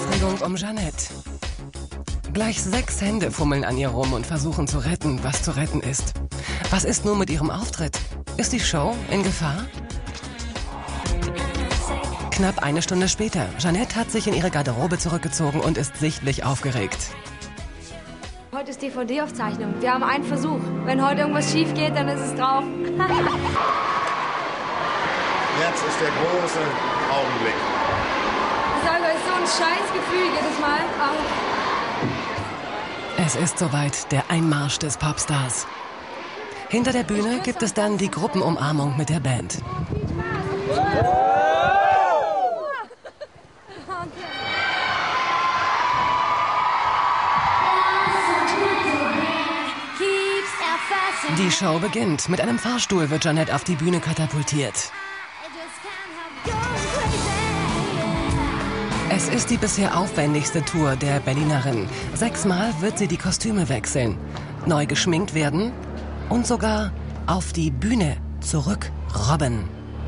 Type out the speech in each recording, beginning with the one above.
Aufregung um Jeanette. Gleich 6 Hände fummeln an ihr rum und versuchen zu retten, was zu retten ist. Was ist nun mit ihrem Auftritt? Ist die Show in Gefahr? Knapp eine Stunde später. Jeanette hat sich in ihre Garderobe zurückgezogen und ist sichtlich aufgeregt. Heute ist DVD-Aufzeichnung. Wir haben einen Versuch. Wenn heute irgendwas schief geht, dann ist es drauf. Jetzt ist der große Augenblick. Ich sage euch, so ein Scheißgefühl jedes Mal. Es ist soweit, der Einmarsch des Popstars. Hinter der Bühne gibt es dann die Gruppenumarmung mit der Band. Die Show beginnt. Mit einem Fahrstuhl wird Jeanette auf die Bühne katapultiert. Es ist die bisher aufwendigste Tour der Berlinerin. 6-mal wird sie die Kostüme wechseln, neu geschminkt werden und sogar auf die Bühne zurückrobben.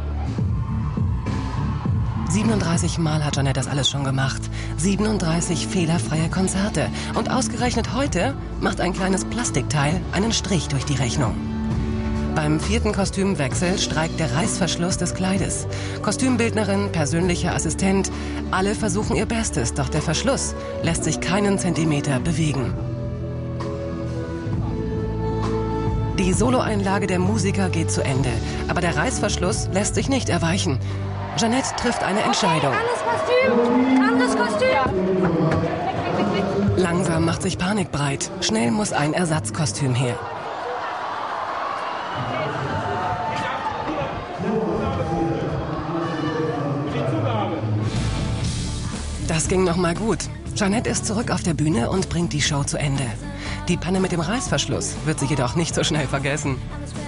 37 Mal hat Jeanette das alles schon gemacht. 37 fehlerfreie Konzerte. Und ausgerechnet heute macht ein kleines Plastikteil einen Strich durch die Rechnung. Beim 4. Kostümwechsel streikt der Reißverschluss des Kleides. Kostümbildnerin, persönlicher Assistent, alle versuchen ihr Bestes, doch der Verschluss lässt sich keinen Zentimeter bewegen. Die Soloeinlage der Musiker geht zu Ende, aber der Reißverschluss lässt sich nicht erweichen. Jeanette trifft eine Entscheidung. Anderes Kostüm! Langsam macht sich Panik breit. Schnell muss ein Ersatzkostüm her. Das ging noch mal gut. Jeanette ist zurück auf der Bühne und bringt die Show zu Ende. Die Panne mit dem Reißverschluss wird sie jedoch nicht so schnell vergessen.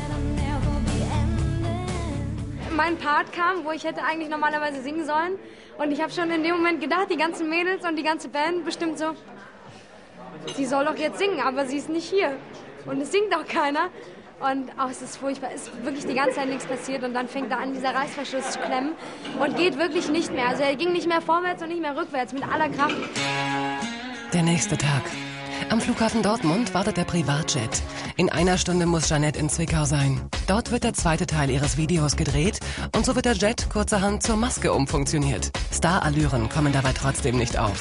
Mein Part kam, wo ich hätte eigentlich normalerweise singen sollen. Und ich habe schon in dem Moment gedacht, die ganzen Mädels und die ganze Band bestimmt so, sie soll doch jetzt singen, aber sie ist nicht hier. Und es singt auch keiner. Und es ist furchtbar, es ist wirklich die ganze Zeit nichts passiert. Und dann fängt da an, dieser Reißverschluss zu klemmen und geht wirklich nicht mehr. Also er ging nicht mehr vorwärts und nicht mehr rückwärts, mit aller Kraft. Der nächste Tag. Am Flughafen Dortmund wartet der Privatjet. In einer Stunde muss Jeanette in Zwickau sein. Dort wird der zweite Teil ihres Videos gedreht und so wird der Jet kurzerhand zur Maske umfunktioniert. Starallüren kommen dabei trotzdem nicht auf.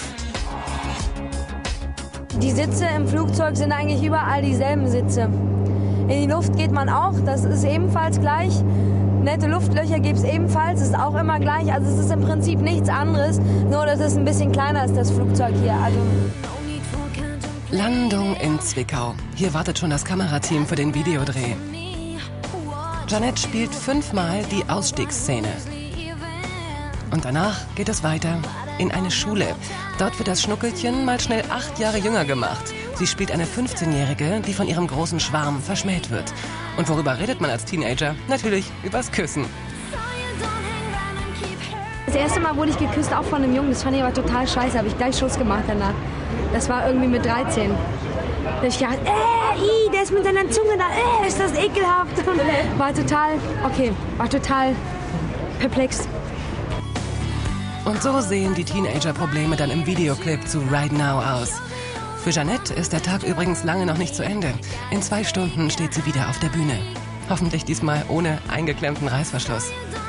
Die Sitze im Flugzeug sind eigentlich überall dieselben Sitze. In die Luft geht man auch, das ist ebenfalls gleich. Nette Luftlöcher gibt es ebenfalls, ist auch immer gleich. Also es ist im Prinzip nichts anderes, nur dass es ein bisschen kleiner ist, das Flugzeug hier. Also Landung in Zwickau. Hier wartet schon das Kamerateam für den Videodreh. Jeanette spielt 5-mal die Ausstiegsszene. Und danach geht es weiter in eine Schule. Dort wird das Schnuckelchen mal schnell 8 Jahre jünger gemacht. Sie spielt eine 15-Jährige, die von ihrem großen Schwarm verschmäht wird. Und worüber redet man als Teenager? Natürlich übers Küssen. Das erste Mal wurde ich geküsst, auch von einem Jungen. Das fand ich aber total scheiße. Habe ich gleich Schluss gemacht danach. Das war irgendwie mit 13. Da habe ich gedacht, der ist mit seiner Zunge da, ist das ekelhaft. War total perplex. Und so sehen die Teenager-Probleme dann im Videoclip zu Right Now aus. Für Jeanette ist der Tag übrigens lange noch nicht zu Ende. In 2 Stunden steht sie wieder auf der Bühne. Hoffentlich diesmal ohne eingeklemmten Reißverschluss.